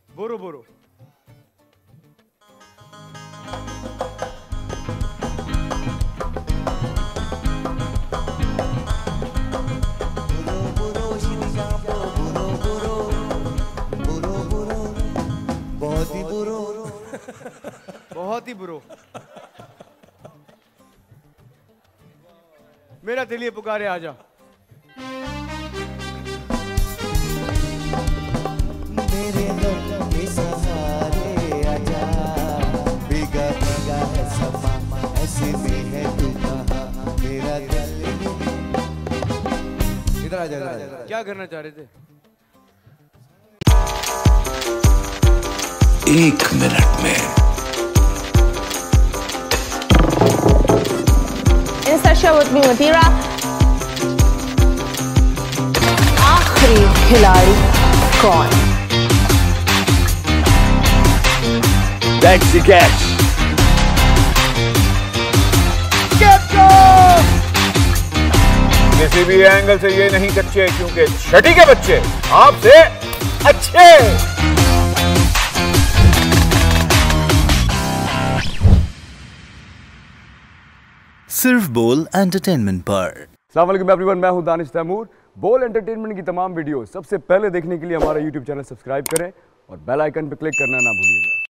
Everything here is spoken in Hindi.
बुरो बुरो। बहुत ही बुरो, बहुत ही बुरो। मेरा दिल ये पुकारे आजा। मेरे दिल के सहारे आजा, भीगा भीगा है समा, ऐसे में है तू कहाँ मेरा दिल। इधर आजा, इधर आजा। क्या करना चाह रहे थे? 1 मिनट में इंसर्शन विद मी मतीरा। आखिरी खिलाड़ी कौन? That's the catch. किसी भी एंगल से ये नहीं कच्चे, क्योंकि छठी के बच्चे आपसे अच्छे। सिर्फ बोल एंटरटेनमेंट पर। अस्सलाम वालेकुम एवरीवन, मैं हूं दानिश तैमूर। बोल एंटरटेनमेंट की तमाम वीडियो सबसे पहले देखने के लिए हमारा यूट्यूब चैनल सब्सक्राइब करें और बेल आइकन पर क्लिक करना ना भूलिएगा।